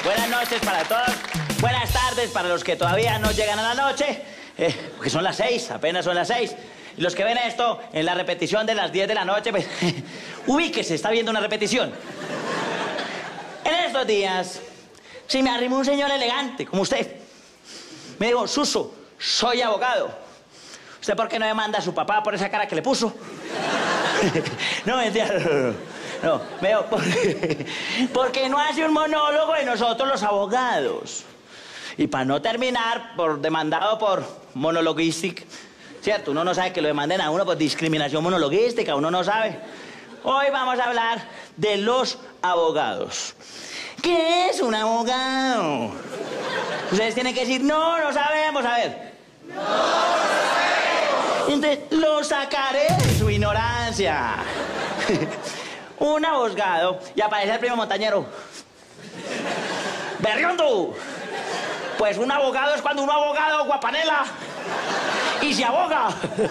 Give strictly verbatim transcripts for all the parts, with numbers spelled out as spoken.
Buenas noches para todos. Buenas tardes para los que todavía no llegan a la noche. Eh, porque son las seis, apenas son las seis. Y los que ven esto en la repetición de las diez de la noche, pues ubíquese, está viendo una repetición. En estos días, si me arrimó un señor elegante, como usted. Me dijo, Suso, soy abogado. ¿Usted por qué no demanda a su papá por esa cara que le puso? No, mentira, no, no, no. No, me dijo, porque, porque no hace un monólogo de nosotros los abogados. Y para no terminar por demandado por monologuística, ¿cierto? Uno no sabe que lo demanden a uno por discriminación monologuística, uno no sabe. Hoy vamos a hablar de los abogados. ¿Qué es un abogado? Ustedes tienen que decir, no, no sabemos, a ver. No sabemos. Entonces, lo sacaré de su ignorancia. Un abogado, y aparece el primo montañero. ¡Berriondo! Pues un abogado es cuando un abogado guapanela y se aboga.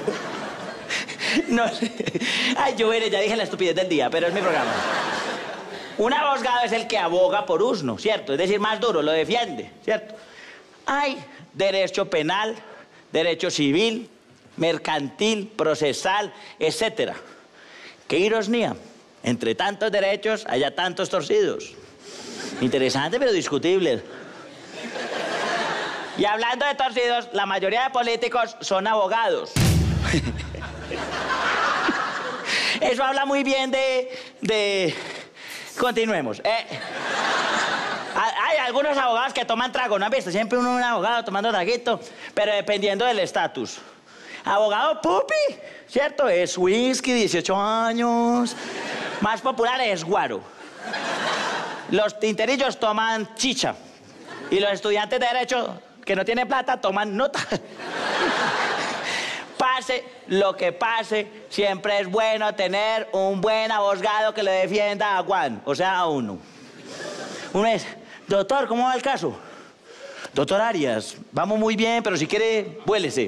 No sé. Ay, yo veré, ya dije la estupidez del día, pero es mi programa. Un abogado es el que aboga por uno, ¿cierto? Es decir, más duro, lo defiende, ¿cierto? Hay derecho penal, derecho civil, mercantil, procesal, etcétera. ¡Qué ironía! Entre tantos derechos, haya tantos torcidos. Interesante, pero discutible. Y hablando de torcidos, la mayoría de políticos son abogados. Eso habla muy bien de... de... Continuemos. Eh, hay algunos abogados que toman trago, ¿no han visto? Siempre uno un abogado tomando traguito, pero dependiendo del estatus. Abogado pupi, ¿cierto? Es whisky, dieciocho años. Más popular es guaro. Los tinterillos toman chicha. Y los estudiantes de derecho que no tienen plata toman nota. Pase lo que pase, siempre es bueno tener un buen abogado que le defienda a Juan, o sea, a uno. Uno es, doctor, ¿cómo va el caso? Doctor Arias, vamos muy bien, pero si quiere, vuélese.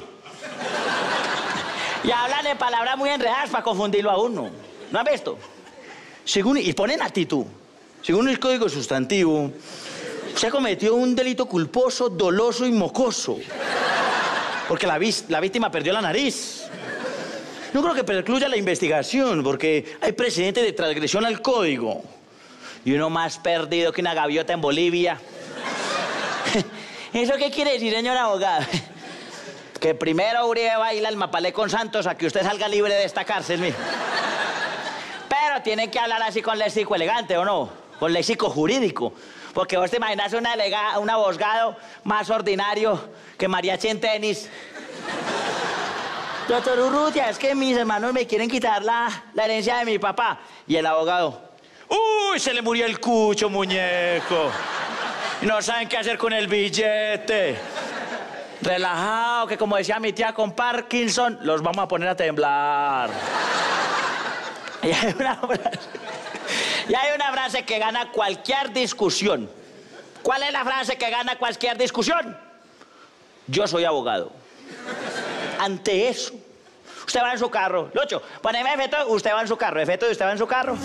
Y hablan de palabras muy enredadas para confundirlo a uno. ¿No has visto? Según, y ponen actitud. Según el Código Sustantivo, se cometió un delito culposo, doloso y mocoso. Porque la, la víctima perdió la nariz. No creo que precluya la investigación, porque hay precedentes de transgresión al código. Y uno más perdido que una gaviota en Bolivia. ¿Eso qué quiere decir, señor abogado? Que primero Uribe baila el mapalé con Santos a que usted salga libre de esta cárcel, mijo. Pero tiene que hablar así con léxico elegante, ¿o no? Con léxico jurídico. Porque vos te imaginas una delega, un abogado más ordinario que mariachi en tenis. Doctor Urrutia, es que mis hermanos me quieren quitar la, la herencia de mi papá. Y el abogado, ¡uy, se le murió el cucho, muñeco! No saben qué hacer con el billete. Relajado, que como decía mi tía con Parkinson, los vamos a poner a temblar. Y hay una frase, y hay una frase que gana cualquier discusión. ¿Cuál es la frase que gana cualquier discusión? Yo soy abogado. Ante eso, usted va en su carro. Lucho, poneme efecto, usted va en su carro. Efecto, usted va en su carro.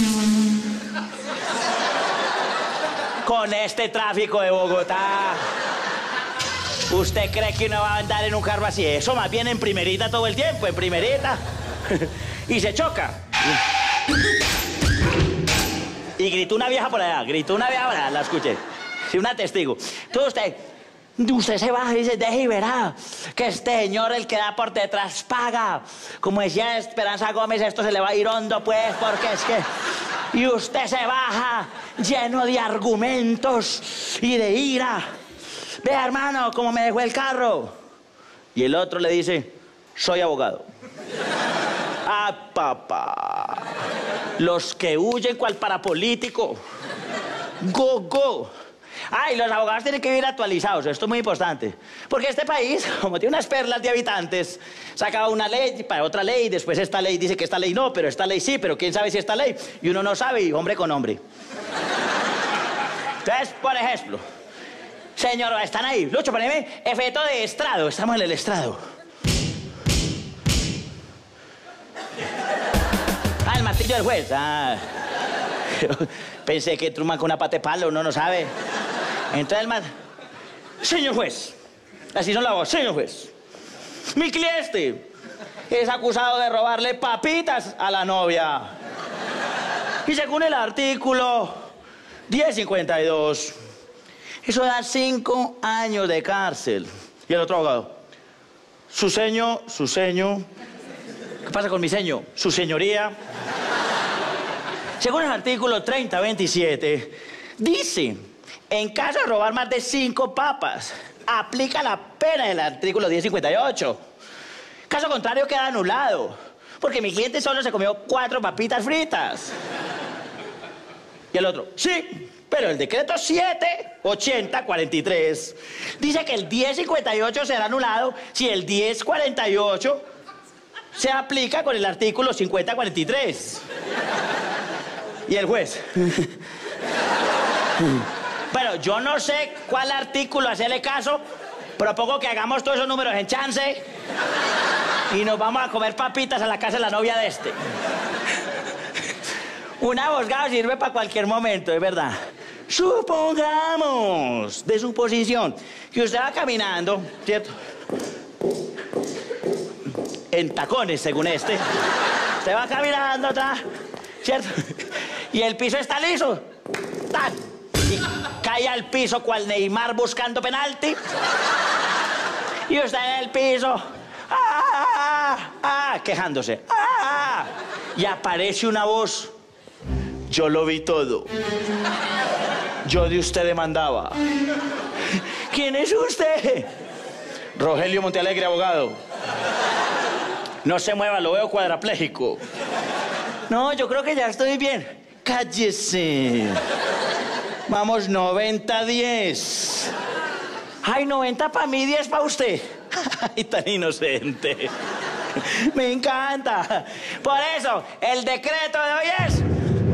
Con este tráfico de Bogotá, ¿usted cree que uno va a andar en un carro así? Eso más bien en primerita todo el tiempo, en primerita. Y se choca. Y gritó una vieja por allá, gritó una vieja por allá, la escuché. Sí, una testigo. Entonces usted, usted se baja y dice, deje y verá que este señor, el que da por detrás, paga. Como decía Esperanza Gómez, esto se le va a ir hondo, pues, porque es que... Y usted se baja lleno de argumentos y de ira. Vea, hermano, cómo me dejó el carro. Y el otro le dice, soy abogado. Ah, papá. Los que huyen cual parapolítico. Go, go. Ay, los abogados tienen que vivir actualizados, esto es muy importante. Porque este país, como tiene unas perlas de habitantes, saca una ley para otra ley, después esta ley dice que esta ley no, pero esta ley sí, pero quién sabe si esta ley. Y uno no sabe, y hombre con hombre. Entonces, por ejemplo, señor, están ahí. Lucho, poneme efecto de estrado, estamos en el estrado. Ah, el martillo del juez. Ah. Pensé que Truman con una pata de palo, uno no sabe. Entonces el man, señor juez, así son la voz, señor juez, mi cliente es acusado de robarle papitas a la novia. Y según el artículo diez cincuenta y dos, eso da cinco años de cárcel. Y el otro abogado, su seño, su seño, ¿qué pasa con mi seño? Su señoría. Según el artículo treinta veintisiete, dice, en caso de robar más de cinco papas, aplica la pena del artículo diez cincuenta y ocho. Caso contrario, queda anulado, porque mi cliente solo se comió cuatro papitas fritas. Y el otro, sí, pero el decreto siete ochenta cuarenta y tres dice que el diez cincuenta y ocho será anulado si el diez cuarenta y ocho se aplica con el artículo cincuenta cuarenta y tres. Y el juez. Bueno, yo no sé cuál artículo hacerle caso, propongo que hagamos todos esos números en chance y nos vamos a comer papitas a la casa de la novia de este. Un abogado sirve para cualquier momento, es verdad. Supongamos, de suposición, que usted va caminando, ¿cierto? En tacones, según este. Usted va caminando atrás, ¿cierto? Y el piso está liso. ¡Tan! Y cae al piso cual Neymar buscando penalti. Y usted en el piso, ¡ah! ¡Ah! ¡Ah! Quejándose. ¡Ah! Y aparece una voz. Yo lo vi todo. Yo de usted demandaba. ¿Quién es usted? Rogelio Montealegre, abogado. No se mueva, lo veo cuadrapléjico. No, yo creo que ya estoy bien. Cállese. Vamos, noventa diez. Ay, noventa para mí, diez para usted. Ay, tan inocente. Me encanta. Por eso, el decreto de hoy es...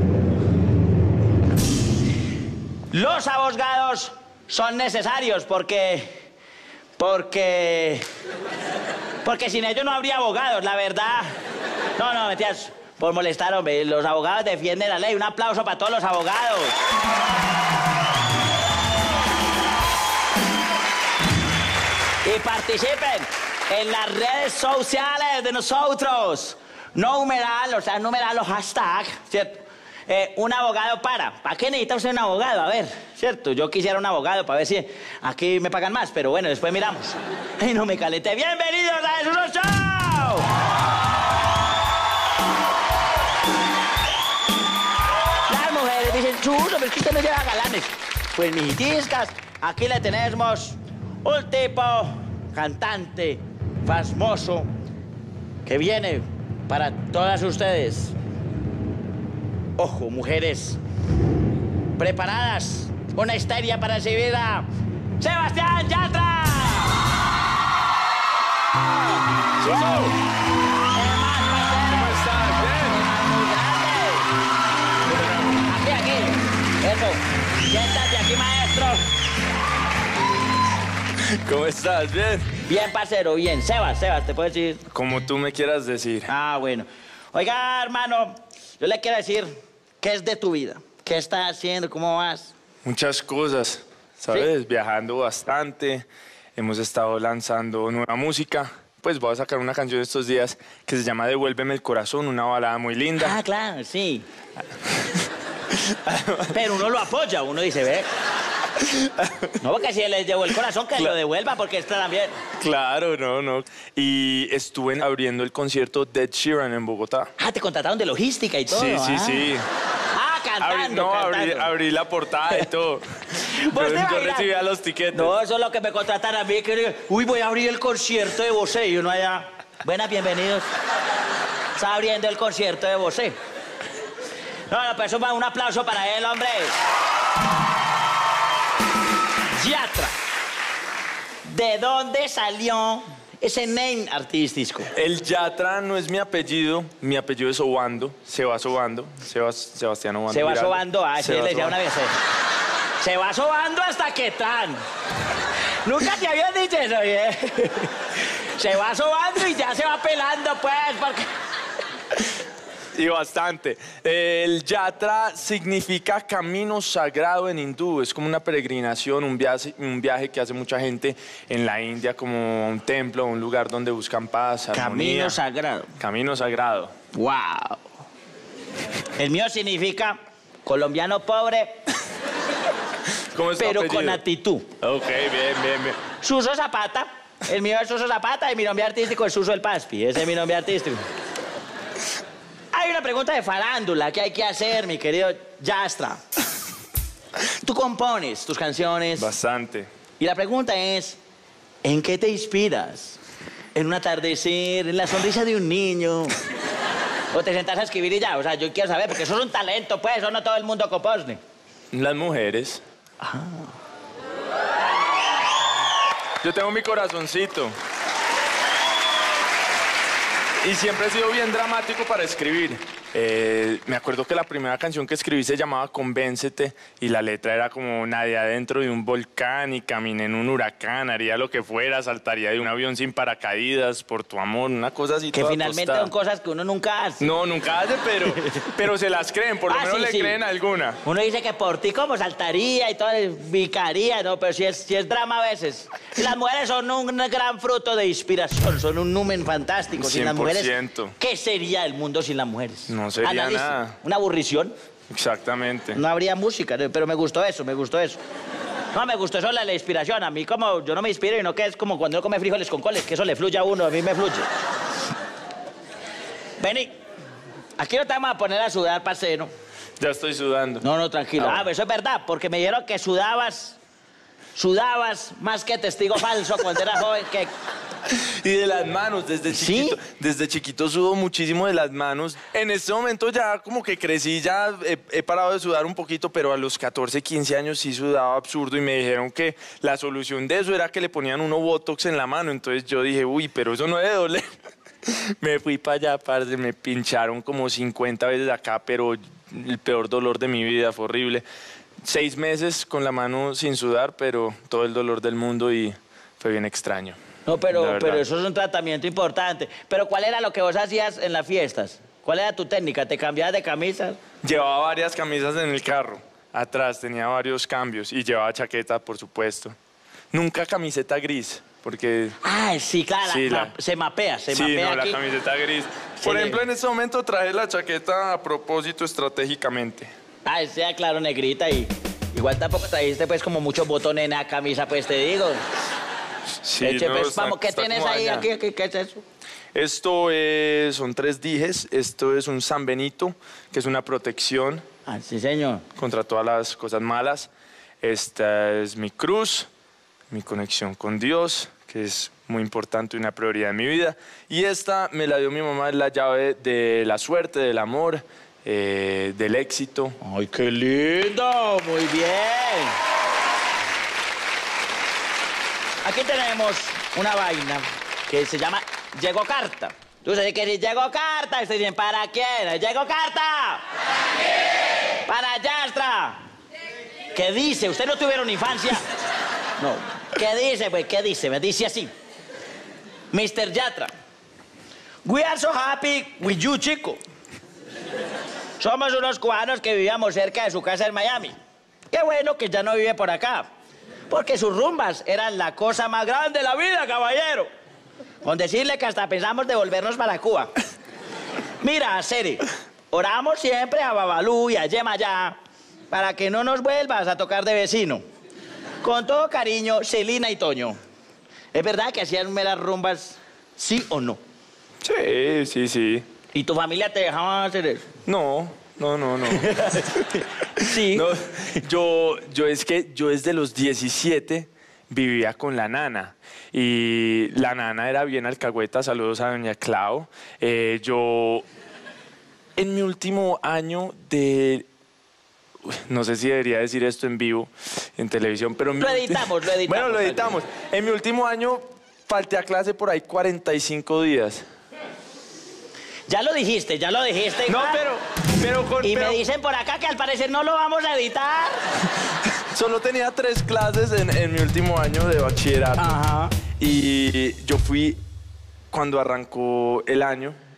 Los abogados son necesarios porque... Porque... Porque sin ellos no habría abogados, la verdad. No, no, mentiras. Por molestar, hombre. Los abogados defienden la ley. Un aplauso para todos los abogados. Y participen en las redes sociales de nosotros. No numeral, o sea, numeral los hashtags, ¿cierto? Eh, un abogado para. ¿Para qué necesita usted un abogado? A ver, ¿cierto? Yo quisiera un abogado para ver si aquí me pagan más, pero bueno, después miramos. Ay, no me calenté. ¡Bienvenidos a Eso No Show! Las mujeres dicen, chulo, pero es que usted no lleva galanes. Pues, mijitiscas, aquí le tenemos un tipo cantante, famoso, que viene para todas ustedes. Ojo, mujeres, preparadas, una histeria para recibir a Sebastián Yatra. Sí, sí. ¿Cómo estás? Muy grande. Bien. Aquí, aquí. Eso. Siéntate aquí, maestro. ¿Cómo estás? Bien. Bien, parcero, bien. Sebas, Sebas, ¿te puedo decir? Como tú me quieras decir. Ah, bueno. Oiga, hermano, yo le quiero decir... ¿Qué es de tu vida? ¿Qué estás haciendo? ¿Cómo vas? Muchas cosas, ¿sabes? ¿Sí? Viajando bastante. Hemos estado lanzando nueva música. Pues voy a sacar una canción estos días que se llama Devuélveme el Corazón, una balada muy linda. Ah, claro, sí. Pero uno lo apoya, uno dice, ve. No, porque si les llevó el corazón, que lo devuelva, porque está también. Claro, no, no. Y estuve abriendo el concierto de Ed Sheeran en Bogotá. Ah, te contrataron de logística y todo. Sí, sí, ah. sí. Ah, cantando, Abrí, no, cantando. abrí, abrí la portada y todo. ¿Vos te Yo imaginas? recibía los tiquetes. No, eso es lo que me contrataron a mí. Que, uy, voy a abrir el concierto de Bosé. Y uno allá. Buenas, bienvenidos. Está abriendo el concierto de Bosé. No, no, pues un aplauso para él, hombre. Yatra. ¿De dónde salió ese name artístico? El Yatra no es mi apellido, mi apellido es Obando, se va sobando, Sebas, Sebastián Obando. Se va Giraldo. sobando, ah, sí, Se le va decía una sobando. vez. eh. Se va sobando hasta que tan. Nunca te habían dicho eso, ¿eh? Se va sobando y ya se va pelando, pues, porque... Y bastante. El yatra significa camino sagrado en hindú. Es como una peregrinación, un viaje, un viaje que hace mucha gente en la India, como un templo, un lugar donde buscan paz, armonía. Camino sagrado. Camino sagrado. Wow. El mío significa colombiano pobre, ¿Cómo es tu pero apellido? con actitud. Ok, bien, bien, bien. Suso Zapata. El mío es Suso Zapata y mi nombre artístico es Suso el Paspi. Ese es mi nombre artístico. Hay una pregunta de farándula que hay que hacer, mi querido Yastra. Tú compones tus canciones. Bastante. Y la pregunta es, ¿en qué te inspiras? ¿En un atardecer? ¿En la sonrisa de un niño? ¿O te sentas a escribir y ya? O sea, yo quiero saber, porque eso es un talento, pues, eso no todo el mundo compone. Las mujeres. Ah. Yo tengo mi corazoncito. Y siempre he sido bien dramático para escribir. Eh, me acuerdo que la primera canción que escribí se llamaba Convéncete y la letra era como nadie adentro de un volcán y caminé en un huracán, haría lo que fuera, saltaría de un avión sin paracaídas por tu amor, una cosa así Que toda finalmente tostada. son cosas que uno nunca hace. No, nunca hace, pero, pero se las creen, por lo Ah, menos sí, le sí. creen alguna. Uno dice que por ti como saltaría y todo, bicaría, ¿no? Pero si es, si es drama a veces. Y las mujeres son un gran fruto de inspiración, son un numen fantástico. Sin las mujeres, cien por ciento. ¿qué sería el mundo sin las mujeres? No sería Analice. nada. Una aburrición. Exactamente. No habría música, pero me gustó eso, me gustó eso. No, me gustó eso, la, la inspiración. A mí como, yo no me inspiro y no que es como cuando uno come frijoles con coles, que eso le fluye a uno, a mí me fluye. Vení, aquí no te vamos a poner a sudar, parcero. Ya estoy sudando. No, no, tranquilo. Ah, Ah, eso es verdad, porque me dijeron que sudabas, sudabas más que testigo falso cuando eras joven, que... Y de las manos, desde ¿Sí? chiquito. Desde chiquito sudo muchísimo de las manos. En este momento ya como que crecí, ya he, he parado de sudar un poquito, pero a los catorce, quince años sí sudaba absurdo y me dijeron que la solución de eso era que le ponían uno botox en la mano. Entonces yo dije, uy, pero eso no debe doler. Me fui para allá, parce, me pincharon como cincuenta veces acá, pero el peor dolor de mi vida, fue horrible. Seis meses con la mano sin sudar, pero todo el dolor del mundo y fue bien extraño. No, La pero, verdad. pero eso es un tratamiento importante. Pero ¿cuál era lo que vos hacías en las fiestas? ¿Cuál era tu técnica? ¿Te cambiabas de camisas? Llevaba varias camisas en el carro. Atrás tenía varios cambios y llevaba chaqueta, por supuesto. Nunca camiseta gris, porque... Ah, sí, claro, Sí, la- la- se mapea, se sí, mapea no, aquí. la camiseta gris. Sí, Por le- ejemplo, en este momento traje la chaqueta a propósito estratégicamente. Ah, sea claro, negrita, y igual tampoco trajiste pues como muchos botones en la camisa, pues te digo. Sí, Eche, no, pues, está- vamos, ¿qué está tienes como ahí? dañada. Aquí, aquí, ¿qué es eso? Esto es- son tres dijes. Esto es un San Benito, que es una protección Ah, sí, señor. contra todas las cosas malas. Esta es mi cruz, mi conexión con Dios, que es muy importante y una prioridad en mi vida. Y esta me la dio mi mamá, es la llave de la suerte, del amor, eh, del éxito. ¡Ay, qué lindo! Muy bien. Aquí tenemos una vaina que se llama Llegó Carta. Tú sabes que si llegó carta, estoy diciendo, ¿para quién? ¿Llegó carta? ¿Para quién? Para Yastra. ¿Qué dice? ¿Usted no tuvieron infancia? No. ¿Qué dice? Pues, ¿qué dice? Me dice así. mister Yatra, we are so happy with you, chico. Somos unos cubanos que vivíamos cerca de su casa en Miami. Qué bueno que ya no vive por acá. Porque sus rumbas eran la cosa más grande de la vida, caballero. Con decirle que hasta pensamos devolvernos para Cuba. Mira, Seri, oramos siempre a Babalú y a Yemayá para que no nos vuelvas a tocar de vecino. Con todo cariño, Celina y Toño. ¿Es verdad que hacían meras rumbas, sí o no? Sí, sí, sí. ¿Y tu familia te dejaba hacer eso? No, no, no, no. Sí. No, yo, yo es que yo desde los diecisiete vivía con la nana y la nana era bien alcahueta, saludos a doña Clau. Eh, yo en mi último año de... Uy, no sé si debería decir esto en vivo, en televisión, pero... en mi Lo ulti- editamos, lo editamos. Bueno, lo editamos. En mi último año falté a clase por ahí cuarenta y cinco días. Ya lo dijiste, ya lo dijiste. No, Iván. pero... pero, con, Y pero me dicen por acá que al parecer no lo vamos a editar. solo tenía tres clases en, en mi último año de bachillerato. Ajá. Y yo fui, cuando arrancó el año,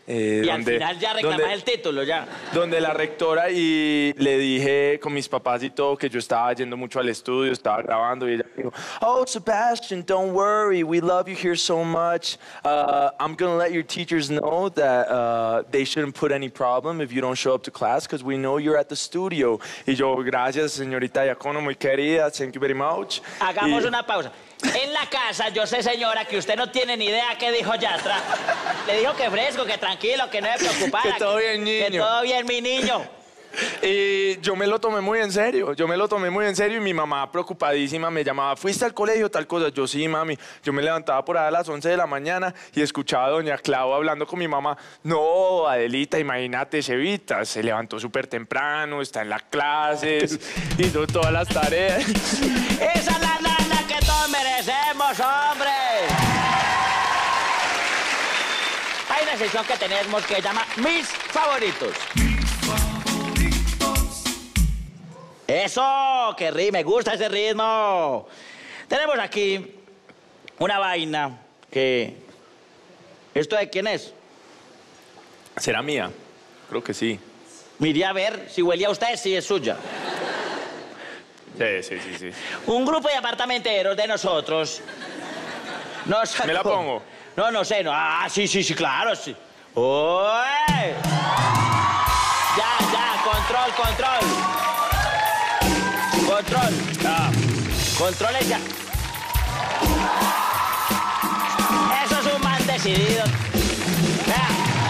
Eh, Y donde, al final ya reclamás donde- el título, ya. donde la rectora y le dije con mis papás y todo que yo estaba yendo mucho al estudio, estaba grabando y ella dijo, oh, Sebastian, don't worry, we love you here so much. Uh, I'm going to let your teachers know that uh, they shouldn't put any problem if you don't show up to class because we know you're at the studio. Y yo, gracias, señorita Diacono, muy querida, thank you very much. Hagamos Y- una pausa. En la casa, yo sé, señora, que usted no tiene ni idea qué dijo Yatra. Le dijo que fresco, que tranquilo, que no se preocupara. Que todo bien, Que niño. todo bien, mi niño. Y yo me lo tomé muy en serio, yo me lo tomé muy en serio y mi mamá preocupadísima me llamaba, ¿fuiste al colegio tal cosa? Yo sí, mami. Yo me levantaba por ahí a las once de la mañana y escuchaba a doña Clau hablando con mi mamá. No, Adelita, imagínate, Cevita, se levantó súper temprano, está en las clases, hizo todas las tareas. Esa es la nana que todos merecemos, hombre. Hay una sección que tenemos que se llama Mis Favoritos. Eso, que ritmo, me gusta ese ritmo. Tenemos aquí una vaina que... ¿Esto de quién es? ¿Será mía? Creo que sí. Miré a ver, si huele a usted, si es suya. Sí, sí, sí, sí. Un grupo de apartamenteros de nosotros nos sacó... ¿Me la pongo? No, no sé, no. Ah, sí, sí, sí, claro, sí. ¡Oye! Ya, ya, control, control. Control. Ah. Control ya. Eso es un man decidido. Vea.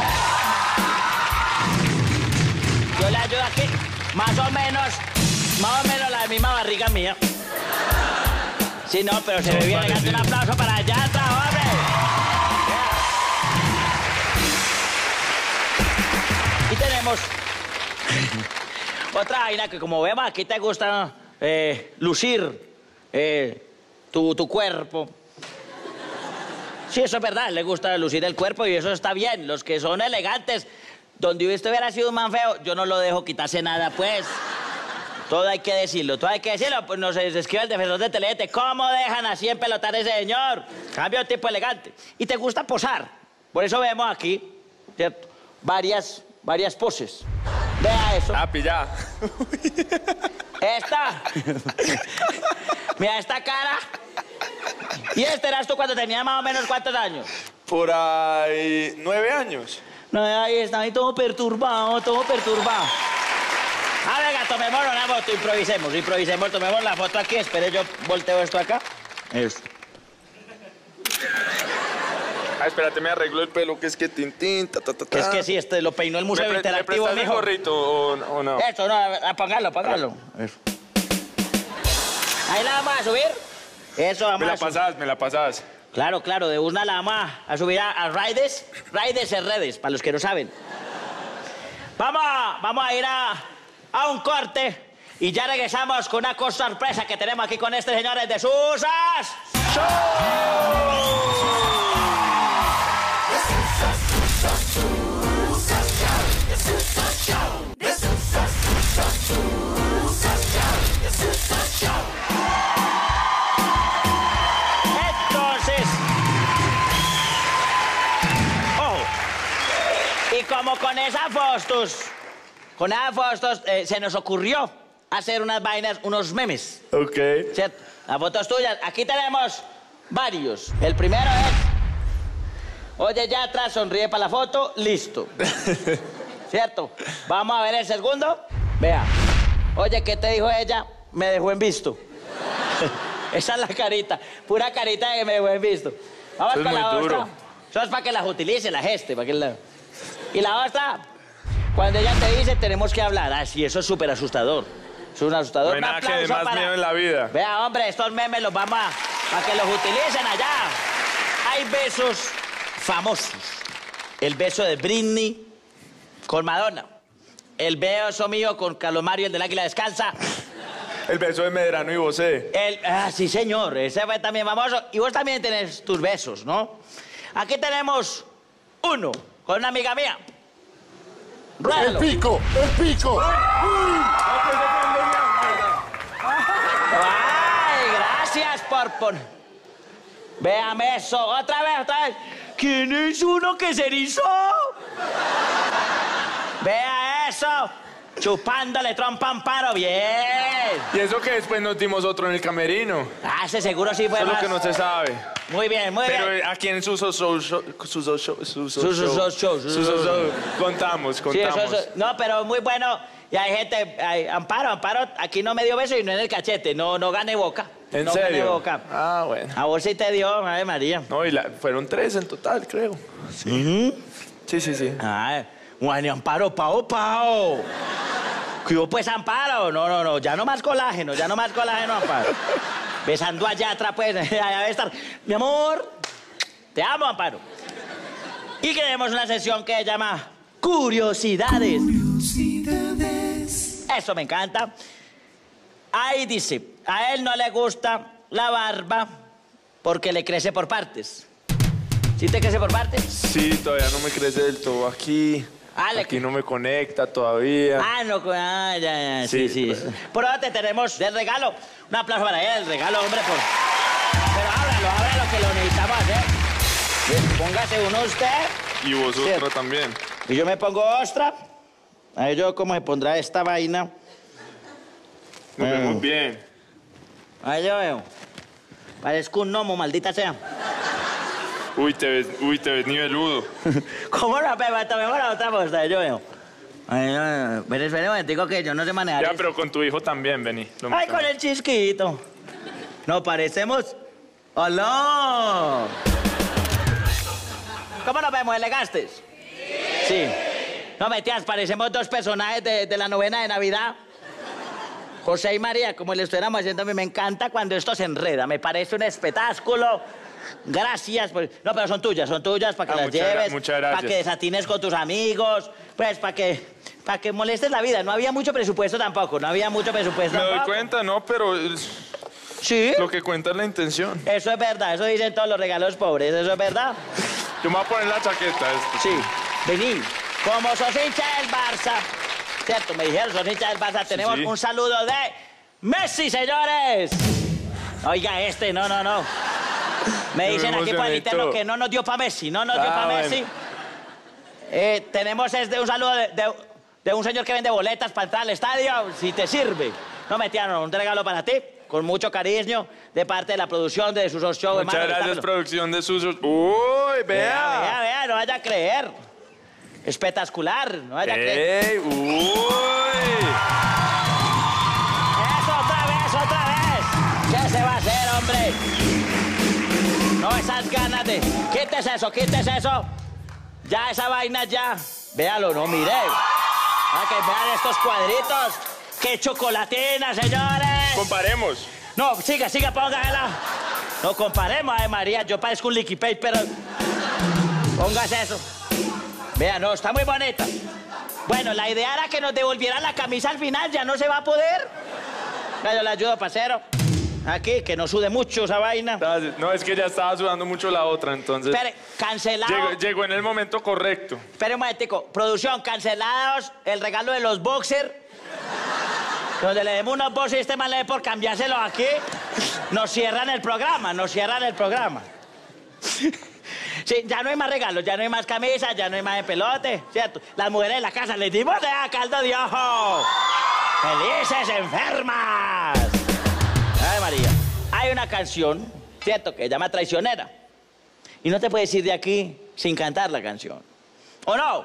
Yo le ayudo aquí. Más o menos, más o menos la misma barriga mía. Sí, no, pero se ve bien elegante. Un aplauso para allá atrás, hombre. Y tenemos otra vaina que, como vemos, aquí te gusta eh, lucir eh, tu, tu cuerpo. Sí, eso es verdad, le gusta lucir el cuerpo y eso está bien. Los que son elegantes, donde usted hubiera sido un man feo, yo no lo dejo quitarse nada, pues. Todo hay que decirlo, todo hay que decirlo. Pues nos escribe el defensor de Telete. ¿Cómo dejan así en pelotar a ese señor? Cambio tipo elegante. Y te gusta posar. Por eso vemos aquí, ¿cierto? Varias, varias poses. Vea eso. Ah, pilla. Esta. Mira esta cara. ¿Y este eras tú cuando tenía más o menos cuántos años? Por ahí, nueve años. No, ahí está, ahí todo perturbado, todo perturbado. Ah, venga, tomemos una foto, improvisemos, improvisemos, tomemos la foto aquí. Espere, yo volteo esto acá. Eso. Ah, espérate, me arreglo el pelo, que es que tintín, ta, ta, ta, ta. Es que sí, este lo peinó el ¿Me, Museo pre- ¿me Interactivo, prestas el mijo. gorrito o, o no? Eso, no, apagalo, apagalo. Eso. Ahí la vamos a subir. Eso, vamos Me la a subir. pasás, me la pasás. Claro, claro, de una la vamos a, a subir a, a Raides. Raides en redes, para los que no saben. Vamos a, vamos a ir a, a un corte y ya regresamos con una cosa sorpresa que tenemos aquí con este señores de Susas Show. Entonces, ojo, y como con esas fotos, con esas fotos eh, se nos ocurrió hacer unas vainas, unos memes, Ok. ¿cierto? Las fotos tuyas, aquí tenemos varios. El primero es, oye, ya atrás, sonríe para la foto, listo. ¿Cierto? Vamos a ver el segundo. Vea, oye, ¿qué te dijo ella? Me dejó en visto. Esa es la carita, pura carita que me dejó en visto. Vamos Eso es con la muy duro. otra. Eso es para que las utilice, la geste, para que la... Y la otra, cuando ella te dice, tenemos que hablar. Ah, sí, eso es súper asustador. Eso es un asustador. No hay Un nada que dé aplauso más para- miedo en la vida. Vea, hombre, estos memes los vamos a... para que los utilicen allá. Hay besos famosos. El beso de Britney con Madonna. El beso mío con Carlos Mario, el del Águila Descalza. El beso de Medrano y Bosé. El, ah, sí, señor, ese fue también famoso. Y vos también tenés tus besos, ¿no? Aquí tenemos uno con una amiga mía. El Ruédalo. pico, el pico. Ay, gracias por poner. Véame eso. Otra vez, otra vez. ¿Quién es uno que se erizó? Vea eso. Chupándole trompa a Amparo, bien. Y eso que después nos dimos otro en el camerino. Ah, ese seguro sí fue Eso es lo más. que no se sabe. Muy bien, muy Pero bien. aquí en Suso Show, Show- Suso Show, Suso Suso Show, Show, Show, Suso Suso Show, contamos, Sí, contamos. eso, eso. No, pero muy bueno. Y hay gente, hay- Amparo, Amparo, aquí no me dio beso y no en el cachete. No, no gané boca. ¿En no gané serio? boca. Ah, bueno. A vos sí te dio, Ave María. No, y la- fueron tres en total, creo. Sí, sí, sí. sí. Ay, bueno, Amparo, pao, pao. ¿Qué hubo, pues, Amparo? No, no, no, ya no más colágeno, ya no más colágeno, Amparo. Besando allá atrás, pues, allá debe estar. Mi amor, te amo, Amparo. Y queremos una sesión que se llama Curiosidades. Eso me encanta. Ahí dice, a él no le gusta la barba porque le crece por partes. ¿Sí te crece por partes? Sí, todavía no me crece del todo aquí. Ah, le- Aquí no me conecta todavía. Ah, no, ah, ya, ya, sí, sí. Sí, Por ahora te tenemos de regalo. Un aplauso para él, el regalo, hombre, por... Pero ábralo, ábralo, que lo necesitamos hacer. Bien, póngase uno usted. Y vosotros Sí. también. Y yo me pongo ostra. A ver yo cómo se pondrá esta vaina. Nos Mm. vemos bien. Ahí yo veo. Parezco un gnomo, maldita sea. Uy, te ves, uy, te ves niveludo. ¿Cómo no, Pepa? Tomemos la otra postra, yo veo. Ay, no, no. Pero espere un momentico que yo no sé manejar Ya, esto. pero con tu hijo también, vení. Lo Ay, mostramos. con el chisquito. No parecemos. ¡Hola! ¿Cómo nos vemos, elegantes? Sí. No, metías, parecemos dos personajes de, de la novena de Navidad. José y María, como le estuviéramos haciendo a mí, me encanta cuando esto se enreda. Me parece un espectáculo. Gracias. Por... No, pero son tuyas, son tuyas para que Ah, las muchas gra- lleves. muchas Para gracias. que desatines con tus amigos. Pues para que, para que molestes la vida. No había mucho presupuesto tampoco. No había mucho presupuesto Me doy tampoco. cuenta, ¿no? Pero es- Sí. lo que cuenta es la intención. Eso es verdad, eso dicen todos los regalos pobres, eso es verdad. Yo me voy a poner la chaqueta. Esto. Sí. Vení, como sos hincha del Barça, cierto, me dijeron, sos hincha del Barça, tenemos sí. un saludo de Messi, señores. Oiga, este, no, no, no. Me Yo dicen me aquí por el emocioné interno todo. que no nos dio pa' Messi, no nos dio Ah, pa' bueno. Messi. Eh, tenemos este, un saludo de, de- de un señor que vende boletas para entrar al estadio, si te sirve. No, Metiano, un regalo para ti, con mucho cariño, de parte de la producción de sus show, Muchas hermano. gracias, Está- producción de Susos. Uy, Vea, vea. vea, vea, no vaya a creer. Espectacular, no vaya a creer. ¡Ey! ¡Uy! Eso, otra vez, otra vez. ¿Qué se va a hacer, hombre? No, esas ganas de... Quítese eso, quítese eso. Ya, esa vaina ya. Véalo, no, mire. Para que vean estos cuadritos. ¡Qué chocolatina, señores! Comparemos. No, siga, siga, póngasela. No comparemos, ay María, yo parezco un liquid paper. Póngase eso. Vea, no, está muy bonita. Bueno, la idea era que nos devolvieran la camisa al final, ya no se va a poder. Ya, yo le ayudo, parcero. Aquí, que no sude mucho esa vaina. No, es que ya estaba sudando mucho la otra, entonces. Espere, cancelado. Llegó, llegó en el momento correcto. Espere un momentico. Producción, cancelados el regalo de los boxers. Donde le demos unos boxers y este man le dé por cambiárselo aquí. Nos cierran el programa, nos cierran el programa. Sí, ya no hay más regalos, ya no hay más camisas, ya no hay más de pelote, ¿cierto? Las mujeres de la casa les dimos de a caldo de ojo. ¡Felices enfermas! Ay, María. Hay una canción, ¿cierto? Que se llama Traicionera. Y no te puedes ir de aquí sin cantar la canción. ¿O no?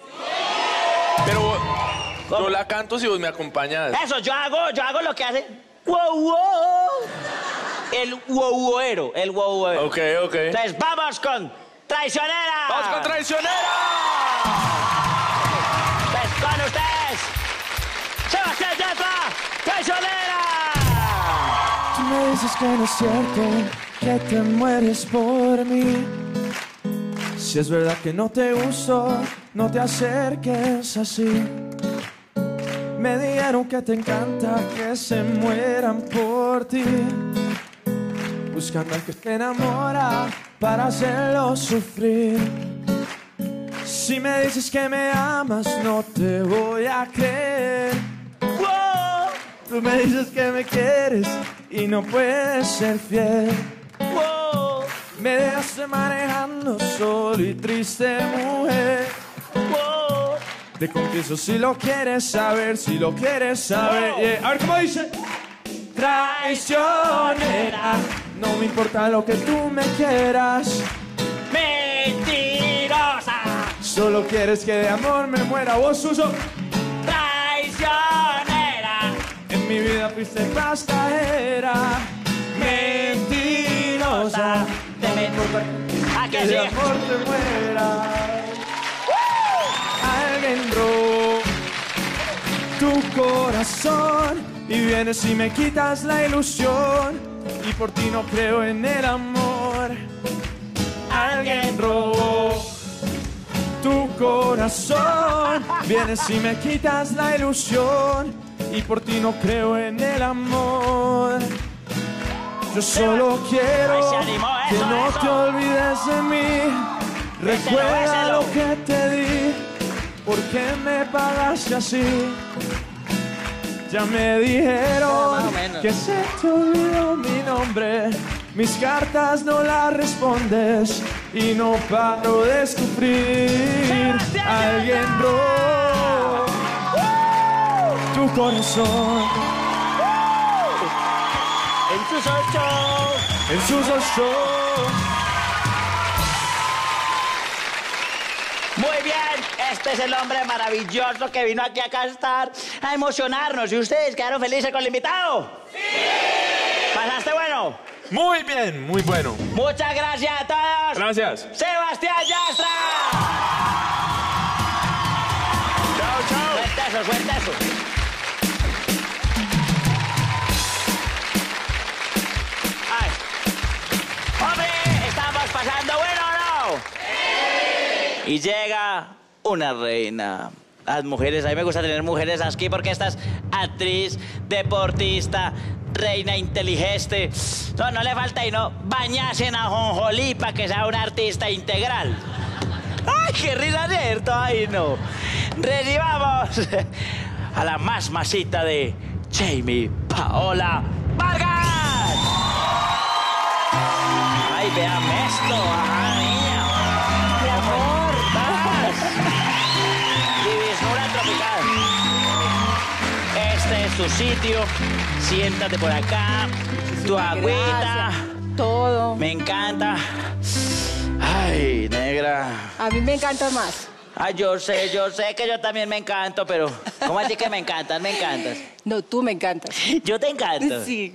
Pero ¿Cómo? yo la canto si vos me acompañas. Eso, yo hago, yo hago lo que hace. ¡Wow, wow! El wow-wowero, el wow-wowero. Ok, ok. Entonces, vamos con Traicionera. ¡Vamos con Traicionera! Pues con ustedes, Sebastián Yatra, Traicionera. Tú me dices que no es cierto, que te mueres por mí. Si es verdad que no te uso, no te acerques así. Me dijeron que te encanta que se mueran por ti, buscando al que te enamora para hacerlo sufrir. Si me dices que me amas, no te voy a creer. Wow, Tú me dices que me quieres y no puedes ser fiel. wow. Me dejaste manejando solo y triste, mujer. Te confieso si lo quieres saber, si lo quieres saber. Yeah. A ver cómo dice. Traicionera, no me importa lo que tú me quieras. Mentirosa. Solo quieres que de amor me muera. Vos, Suso. Traicionera. En mi vida fuiste pasajera. Mentirosa. No me importa ¿A que qué de sí? amor te muera. Alguien robó tu corazón y vienes y me quitas la ilusión y por ti no creo en el amor. Alguien robó tu corazón, vienes y me quitas la ilusión y por ti no creo en el amor. Yo solo quiero Ay, se animó, eso, que no eso. te olvides de mí. Recuerda béselo. lo que te di. ¿Por qué me pagaste así? Ya me dijeron Más o menos. que se te olvidó mi nombre. Mis cartas no las respondes y no paro de sufrir. Sebastián Alguien Yatra. robó tu corazón. En sus ocho. En sus ojos. Muy bien, este es el hombre maravilloso que vino aquí a cantar, a emocionarnos. ¿Y ustedes quedaron felices con el invitado? ¡Sí! ¿Pasaste bueno? Muy bien, muy bueno. Muchas gracias a todos. Gracias. Sebastián Yatra. Chao, chao. Suelta eso, suelta eso. Ay. Hombre, ¿estamos pasando bueno o no? ¡Sí! Y llega una reina. Las mujeres, a mí me gusta tener mujeres aquí porque esta es actriz, deportista, reina inteligente. No, no le falta y no bañarse en ajonjolí para que sea una artista integral. ¡Ay, qué risa, cierto! ¡Ay, no! Recibamos a la más masita de Jamie Paola Vargas. ¡Ay, véame esto! ¡Ajá, niña! ¡Mi amor! ¡Vas! Divisura tropical. Este es tu sitio. Siéntate por acá. Tu agüita. Gracias. Todo. Me encanta. Ay, negra. A mí me encanta más. Ay, yo sé, yo sé que yo también me encanto, pero ¿cómo así que me encantas? Me encantas. No, tú me encantas. Yo te encanto. Sí.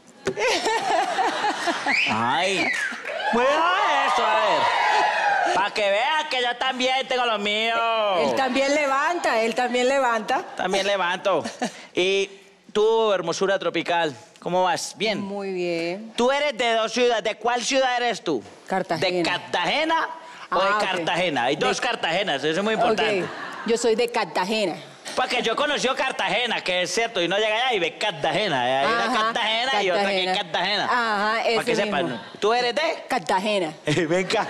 Ay, mueva esto, a ver. Para que vean que yo también tengo lo mío. Él también levanta, él también levanta. También levanto. Y tú, hermosura tropical, ¿cómo vas? Bien. Muy bien. Tú eres de dos ciudades. ¿De cuál ciudad eres tú? Cartagena. ¿De Cartagena o Ah, de ok. Cartagena? Hay dos De- Cartagenas, eso es muy importante. Ok, yo soy de Cartagena. Porque yo conocí Cartagena, que es cierto, y no llega allá y ve Cartagena. Hay una Ajá, Cartagena y otra que es Cartagena. Cartagena. Ajá, Para que ese sepan. mismo. ¿Tú eres de? Cartagena. Venga.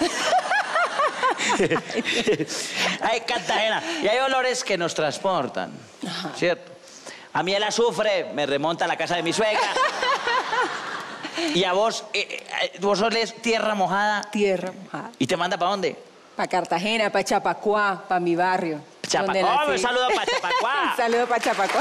Hay Cartagena. Y hay olores que nos transportan, ¿cierto? A mí el azufre me remonta a la casa de mi suegra. Y a vos, eh, eh, vos olés tierra mojada. Tierra mojada. ¿Y te manda para dónde? Para Cartagena, para Chapacuá, para mi barrio. Chapa- donde Oh, nací. un saludo pa' Chapacuá. Un saludo para Chapacuá.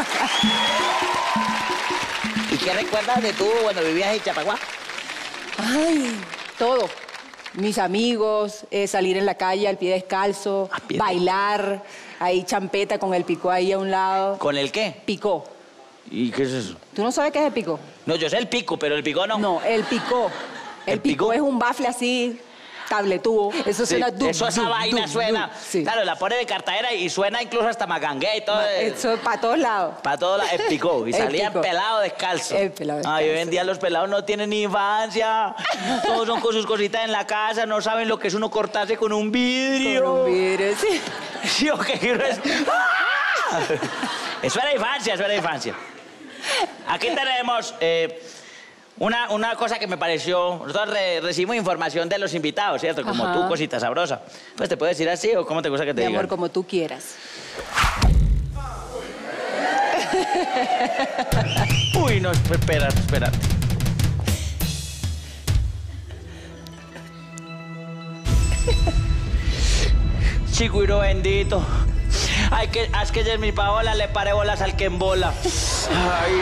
¿Y qué recuerdas de tú cuando vivías en Chapacuá? Ay, todo. Mis amigos, eh, salir en la calle al pie descalzo, A pie. bailar, ahí champeta con el picó ahí a un lado. ¿Con el qué? Picó. ¿Y qué es eso? ¿Tú no sabes qué es el picó? No, yo sé el pico, pero el pico no. No, el picó. El, ¿El picó picó? es un bafle así, tabletubo. Eso Sí, suena... dum, eso, esa dum, vaina dum, suena. dum. Sí. Claro, la pone de Cartagena y suena incluso hasta magangué y todo. Eso para todos lados. Para todo la, el picó. Y El salían picó. pelado descalzo. El pelado Ay, hoy en descalzo. día los pelados no tienen ni infancia. Todos son con sus cositas en la casa, no saben lo que es uno cortarse con un vidrio. Con un vidrio, sí. Sí, o que no es- ¡Ah! Eso era infancia, eso era infancia. Aquí tenemos eh, una, una cosa que me pareció... Nosotros re- recibimos información de los invitados, ¿cierto? Como Ajá. tú, cosita sabrosa. Pues te puedes decir así o cómo te gusta que te Mi digan. amor, como tú quieras. Uy, no, espérate, espérate. Chigüiro bendito. Ay, que, es que ella es mi Paola, le pare bolas al que embola. Ay.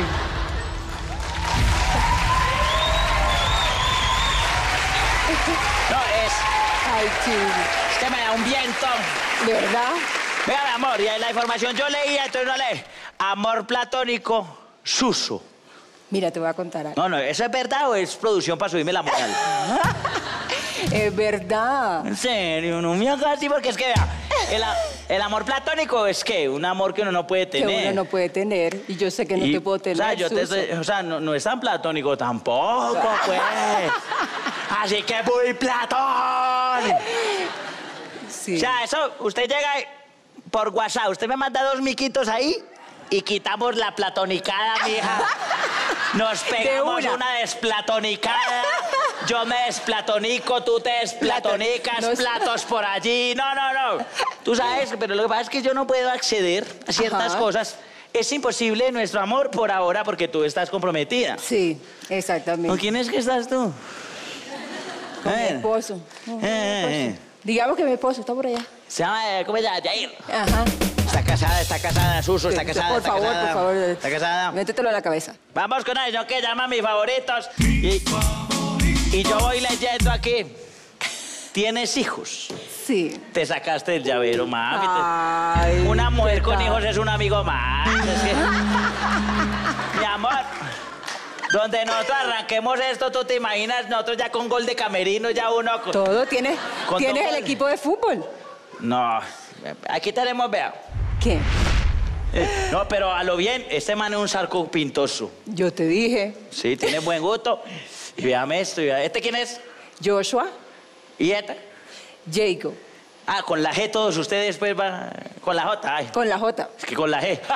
No, es... Ay, chido. Es que me da un viento. ¿De verdad? Venga, mi amor, y ahí la información yo leía, entonces no lee. Amor platónico, Suso. Mira, te voy a contar algo. No, no, ¿eso es verdad o es producción para subirme la moral? Es verdad. En serio, no me hagas así porque es que, vea, el, a- el amor platónico es que un amor que uno no puede Que tener. uno no puede tener. Y yo sé que no Y, te puedo tener. O sea, yo te Suso. estoy- o sea no, no es tan platónico tampoco, pues. Así que muy platón. Sí. O sea, eso, usted llega por WhatsApp, usted me manda dos miquitos ahí y quitamos la platonicada, mija. Nos pegamos una. una. desplatonicada. Yo me desplatonico, tú te desplatonicas, Plato- nos- platos por allí. No, no, no. Tú sabes, pero lo que pasa es que yo no puedo acceder a ciertas Ajá. cosas. Es imposible nuestro amor por ahora porque tú estás comprometida. Sí, exactamente. ¿Con quién es que estás tú? Con mi Eh. esposo. Con mi Eh. esposo. Digamos que mi esposo está por allá. Se llama, eh, ¿cómo se llama? Jair. Ajá. Está casada, está casada, Suso, está casada, Por está favor, casada. por favor. Está casada. Métetelo en la cabeza. Vamos con eso que llama a mis favoritos. Y, y yo voy leyendo aquí. ¿Tienes hijos? Sí. Te sacaste el llavero, mami. Ay, Te- Una mujer con ¿verdad? hijos es un amigo más. Es que- Mi amor, donde nosotros arranquemos esto, tú te imaginas, nosotros ya con gol de camerino, ya uno... con- Todo tiene. Con ¿Tienes todo el el- equipo de fútbol? No, aquí tenemos, vea. ¿Qué? Eh, No, pero a lo bien, este man es un sarco pintoso. Yo te dije. Sí, tiene buen gusto. Y véame esto, y vea, ¿este quién es? Joshua, ¿Y este? Jacob. Ah, con la G todos ustedes, pues, van con la J. Ay, Con la J. es que con la G.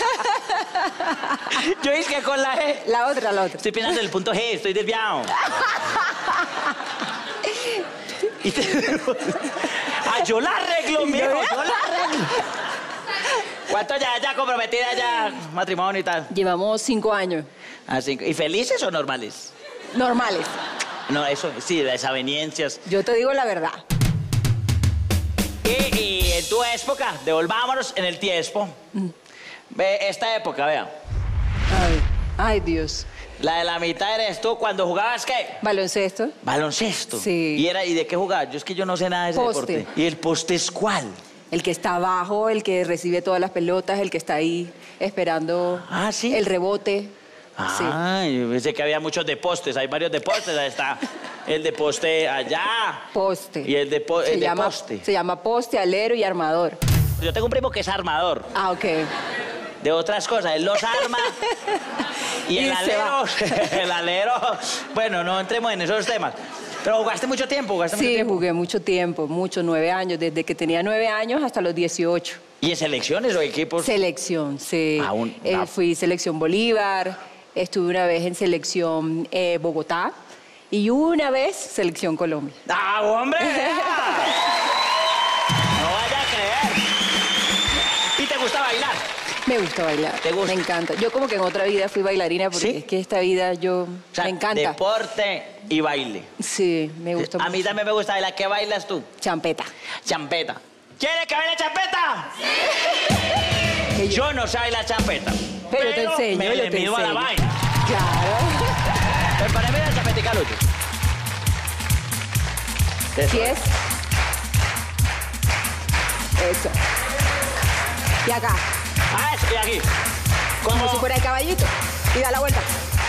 Yo dije que con la G. La otra, la otra. Estoy pensando en el punto G, estoy desviado. Y te- Ah, yo la arreglo, mijo, yo la arreglo. ¿Cuánto ya, ya comprometida, ya matrimonio y tal? Llevamos cinco años. Así, ¿y felices o normales? Normales. No, eso, sí, desavenencias. Yo te digo la verdad. Y, y en tu época, devolvámonos en el tiempo. Ve esta época, vea. Ay, ay, Dios. La de la mitad eres tú cuando jugabas, ¿qué? Baloncesto. Baloncesto. Sí. ¿Y, era, ¿Y de qué jugabas? Yo es que yo no sé nada de ese Poste. deporte. ¿Y el poste es cuál? El que está abajo, el que recibe todas las pelotas, el que está ahí esperando Ah, ¿sí? el rebote. Sí. Ah, yo pensé que había muchos de postes. Hay varios de postes. Ahí está el de poste allá. Poste. Y el de, po- se el de llama, poste. Se llama poste, alero y armador. Yo tengo un primo que es armador Ah, ok. de otras cosas. Él los arma. Y el Y se alero, va. el alero, bueno, no entremos en esos temas. Pero jugaste mucho tiempo, jugaste mucho Sí, tiempo. jugué mucho tiempo, mucho, nueve años, desde que tenía nueve años hasta los dieciocho. ¿Y en selecciones o equipos? Selección, sí. Ah, un- Eh, ah. fui selección Bolívar, estuve una vez en selección eh, Bogotá y una vez selección Colombia. ¡Ah, hombre! vea! No vaya a creer. ¿Y te gusta bailar? Me gusta bailar. ¿Te gusta? Me encanta. Yo como que en otra vida fui bailarina porque ¿Sí? es que esta vida yo O sea, me encanta. deporte y baile. Sí, me gusta A mí mucho. también me gusta bailar. ¿Qué bailas tú? Champeta. Champeta. ¿Quieres que baile champeta? Que yo- Yo no sé bailar champeta. Pero yo te enseño, me yo le te mido a la enseño. vaina. Claro. Pero para mí la chapetica, Lucho. Eso. Pies. Eso. Y acá, Ah, eso, y aquí. como Como si fuera el caballito. Y da la vuelta.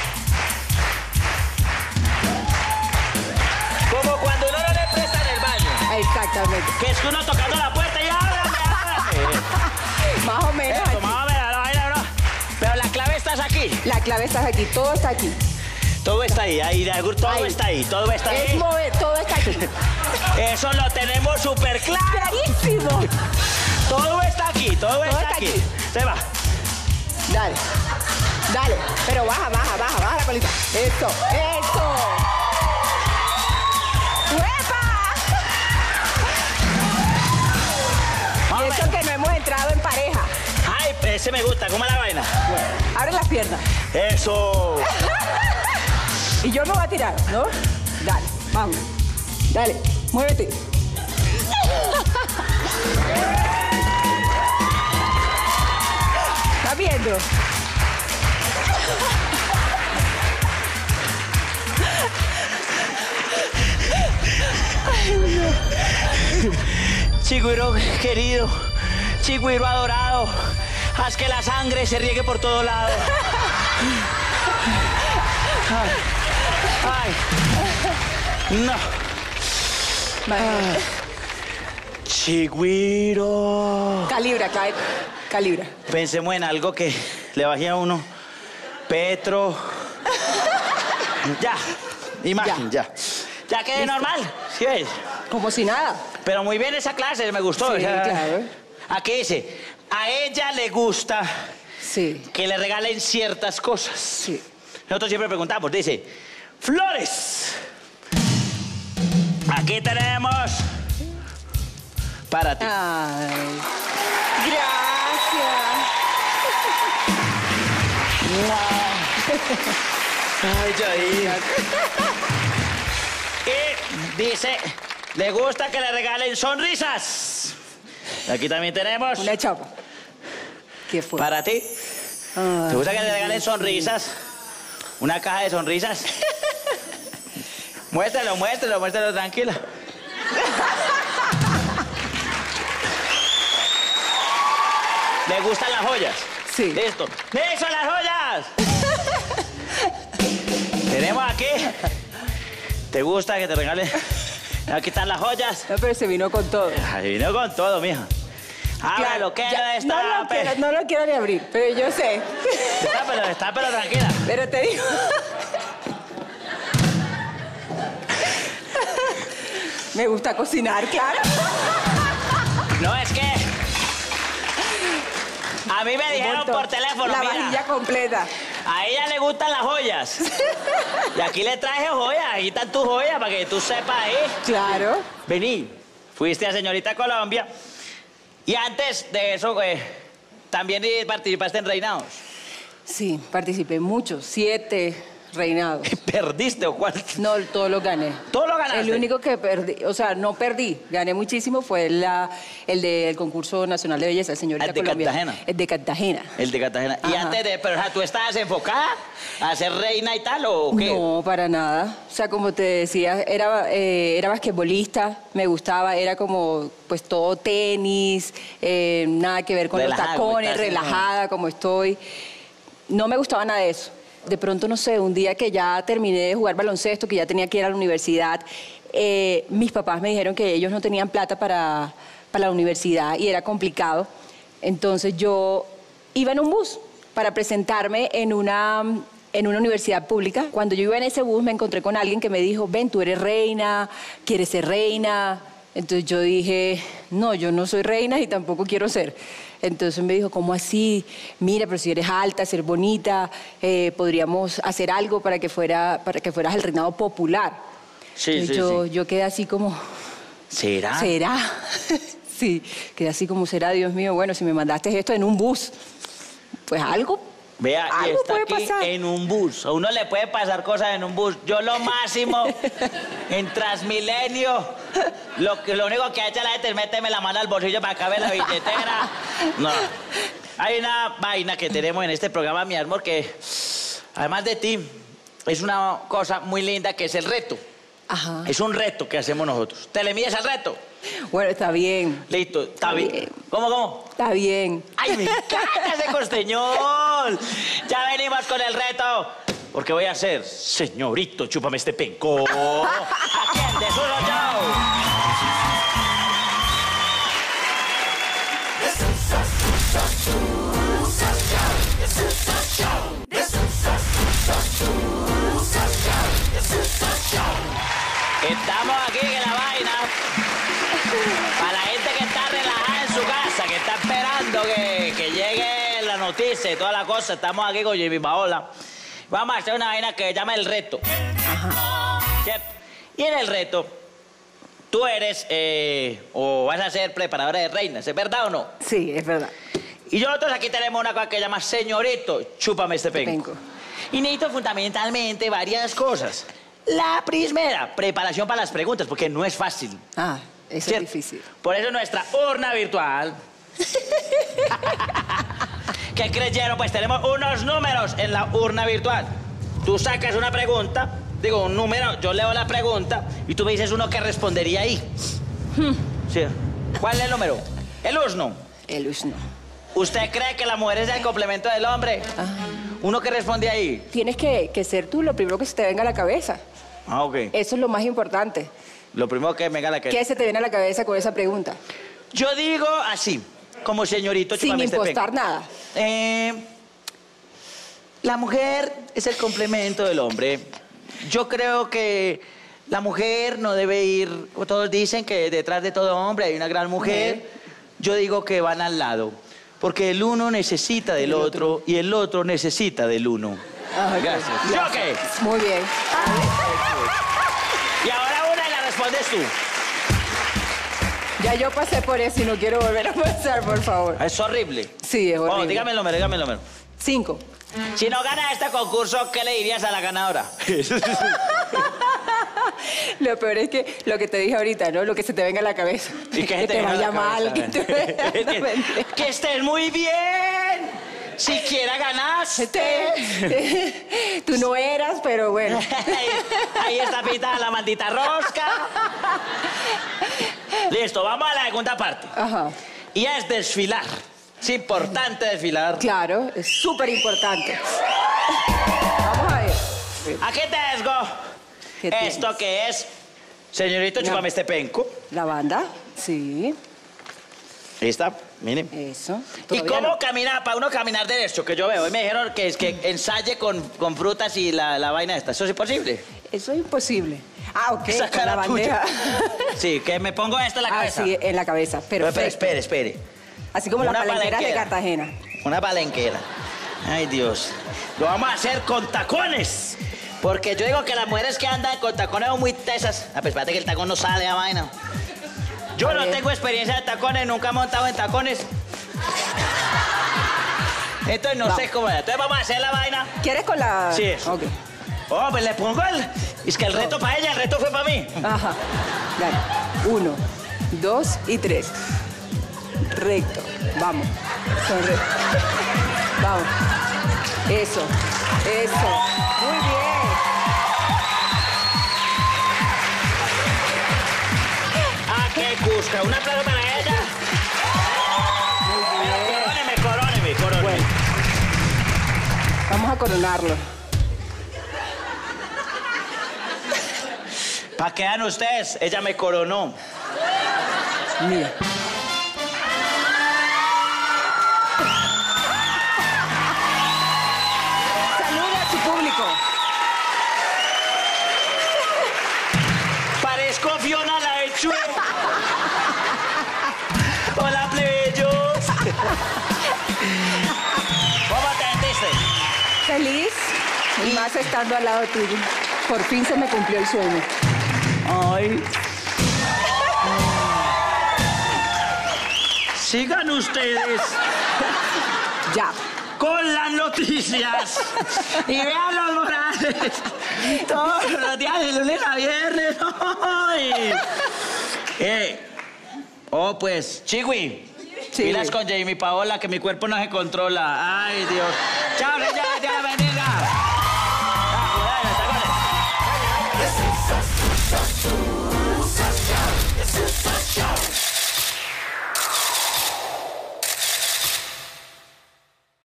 Como cuando uno no le presta en el baño. Exactamente. Que es que uno tocando la puerta y ábrame, ábrame. Más o menos Eso, aquí. más o menos, no, no, no. Pero la clave estás aquí. La clave está aquí, todo está aquí. Todo está ahí, ahí, todo Ahí. está ahí, todo está Es ahí. mover, todo está aquí. Eso lo tenemos súper claro. Clarísimo. Todo está aquí, todo, está, está aquí. aquí. Se va. Dale. Dale. Pero baja, baja, baja, baja la colita. Eso, eso. ¡Uepa! Vamos a Eso ver. que no hemos entrado en pareja. Ay, ese me gusta, ¿cómo es la vaina? Abre las piernas. Eso. Y yo me voy a tirar, ¿no? Dale, vamos. Dale, muévete. no. Chigüiro querido, Chigüiro adorado, haz que la sangre se riegue por todo lado. Ay, ay, no. Imagínate. Chigüiro. Calibra, cae. Calibra. Pensemos en algo que le bajé a uno. Petro. Ya, imagen, ya. Ya, ya quedé normal, ¿sí ves? Como si nada. Pero muy bien esa clase, me gustó. Sí, o sea, claro. Aquí dice, a ella le gusta Sí. que le regalen ciertas cosas. Sí. Nosotros siempre preguntamos, dice, flores. Aquí tenemos para ti. Ay. Gracias. Ay, Yair. Y dice, le gusta que le regalen sonrisas. Aquí también tenemos Una chapa. ¿Qué fue? para ti. Ay. ¿Te gusta que le regalen sonrisas? Una caja de sonrisas. Muéstralo, muéstralo, muéstralo, tranquila. ¿Le gustan las joyas? Sí. Listo. ¡Listo, las joyas! Tenemos aquí. ¿Te gusta que te regalen? Aquí están las joyas. No, pero se vino con todo. Ay, vino con todo, mija. Ábralo, que ya, está. no, lo quiero, no lo quiero ni abrir, pero yo sé. Está, pero está, pero tranquila. Pero te digo. Me gusta cocinar, claro. No, es que a mí me dijeron Montón. por teléfono, La mira, vajilla completa. a ella le gustan las joyas. Y aquí le traje joyas, aquí están tus joyas para que tú sepas ahí. Claro. Vení, fuiste a Señorita Colombia. Y antes de eso, eh, también participaste en Reinados. Sí, participé mucho. Siete reinados. ¿Perdiste o cuál? No, todo lo gané. ¿Todo lo ganaste? El único que perdí, o sea, no perdí, gané muchísimo, fue la, el del concurso nacional de belleza, el Señorita ¿El de Colombia. Cartagena? El de Cartagena. El de Cartagena. Y Ajá. antes de, pero o sea, ¿tú estabas enfocada a ser reina y tal o qué? No, para nada. O sea, como te decía, era, eh, era basquetbolista, me gustaba, era como, pues, todo tenis, eh, nada que ver con Relajada, los como tacones, estás, relajada, como estoy. No me gustaba nada de eso. De pronto, no sé, un día que ya terminé de jugar baloncesto, que ya tenía que ir a la universidad, eh, mis papás me dijeron que ellos no tenían plata para, para la universidad y era complicado. Entonces yo iba en un bus para presentarme en una, en una universidad pública. Cuando yo iba en ese bus me encontré con alguien que me dijo, ven, tú eres reina, quieres ser reina. Entonces yo dije, no, yo no soy reina y tampoco quiero ser. Entonces me dijo, ¿cómo así? Mira, pero si eres alta, ser bonita, eh, podríamos hacer algo para que, fuera, para que fueras el reinado popular. Sí, Entonces sí, yo, sí. yo quedé así como, ¿Será? ¿será? Sí, quedé así como, ¿será? Dios mío, bueno, si me mandaste esto en un bus, pues algo. Vea, y Algo está puede aquí pasar. en un bus. A uno le puede pasar cosas en un bus. Yo lo máximo en Transmilenio, lo, que, lo único que ha hecho la gente es meterme la mano al bolsillo para caber la billetera. No. Hay una vaina que tenemos en este programa, mi amor, que además de ti, es una cosa muy linda que es el reto. Ajá. Es un reto que hacemos nosotros. ¿Te le mides al reto? Bueno, está bien, Listo, está bien. bien. ¿Cómo, cómo? está bien. ¡Ay, me encanta ese costeñol! Ya venimos con el reto. Porque voy a hacer, señorito, chúpame este penco. Aquí en The Zulo Show. Estamos aquí en la vaina. Para la gente que está relajada en su casa, que está esperando que, que llegue la noticia y toda la cosa, estamos aquí con Jimmy Paola. Vamos a hacer una vaina que se llama el reto. ¿Cierto? Y en el reto, tú eres eh, o vas a ser preparadora de reinas, ¿es verdad o no? Sí, es verdad. Y nosotros aquí tenemos una cosa que se llama señorito, chúpame este penco. Penco. Y necesito fundamentalmente varias cosas. La primera, preparación para las preguntas, porque no es fácil. Ah, eso ¿Cierto? es difícil. Por eso nuestra urna virtual, que ¿Qué creyeron? Pues tenemos unos números en la urna virtual. Tú sacas una pregunta, digo, un número, yo leo la pregunta y tú me dices uno que respondería ahí. Hmm. Sí. ¿Cuál es el número? El uno. El usno. ¿Usted cree que la mujer es el complemento del hombre? Ah. Uno que responde ahí. Tienes que, que ser tú lo primero que se te venga a la cabeza. Ah, ok. Eso es lo más importante. Lo primero que me gana que... ¿Qué se te viene a la cabeza con esa pregunta? Yo digo así, como señorito Sin Chupame este impostar penco. nada. Eh, la mujer es el complemento del hombre. Yo creo que la mujer no debe ir... Todos dicen que detrás de todo hombre hay una gran mujer. Yo digo que van al lado. Porque el uno necesita del otro y el otro necesita del uno. Ah, ok. Gracias. ¿Sí o qué? Muy bien. Y ahora una y la respondes tú. Ya yo pasé por eso y no quiero volver a pasar, por favor. Es horrible. Sí, es horrible. Oh, dígame el número, dígame el número. Cinco. Si no gana este concurso, ¿qué le dirías a la ganadora? Lo peor es que lo que te dije ahorita, ¿no? Lo que se te venga a la cabeza. ¿Y que te, venga a la vaya mal, que cabeza? te que, que estés muy bien. Siquiera ganaste. Tú no eras, pero bueno. Ahí, ahí está pintada la maldita rosca. Listo, vamos a la segunda parte. Ajá. Y es desfilar. Es importante desfilar. Claro, es súper importante. Vamos a ver. Aquí tengo ¿Qué esto tienes? que es, señorito, No. chúpame este penco. La banda, sí. Ahí está, miren. Eso. ¿Y Todavía cómo no. caminar, para uno caminar derecho? Que yo veo, y me dijeron que es que ensaye con, con frutas y la, la vaina esta. ¿Eso es imposible? Eso es imposible. Ah, ok, Esa con la cara tuya. bandeja. Sí, que me pongo esto en la Ah, cabeza. sí, en la cabeza. Pero Perfecto. espere, espere, espere. Así como las Una palenqueras de palenquera. Cartagena. Una palenquera. Ay, Dios. Lo vamos a hacer con tacones. Porque yo digo que las mujeres que andan con tacones son muy tesas. Ah, pues espérate que el tacón no sale a vaina. Yo A no ver. tengo experiencia de tacones, nunca he montado en tacones. Entonces no Vamos. sé cómo es. Entonces vamos a hacer la vaina. ¿Quieres con la...? Sí. Ok. Oh, pues le pongo el... Es que el reto para ella, el reto fue para mí. Ajá. Dale. Uno, dos y tres. Recto. Vamos. Sonre. Vamos. Eso. Eso. Muy bien. Ah, qué cusca. Un aplauso para ella. Pero coróneme, coróneme, coróneme. Bueno. Vamos a coronarlo. ¿Para qué dan ustedes? Ella me coronó. Mira. Saluda a su público. Parezco Fiona la de Chu. Hola, plebeyos. ¿Cómo te sentiste? Feliz y más estando al lado tuyo. Por fin se me cumplió el sueño. Ay. Sigan ustedes Ya. con las noticias y vean los morales todos los días de lunes a viernes. Ay. Eh. Oh, pues, Chiwi. Sí. Pilas con Jamie Paola, que mi cuerpo no se controla. Ay, Dios. Chao, señores, Dios la bendiga. Ah, cuidado, está con él.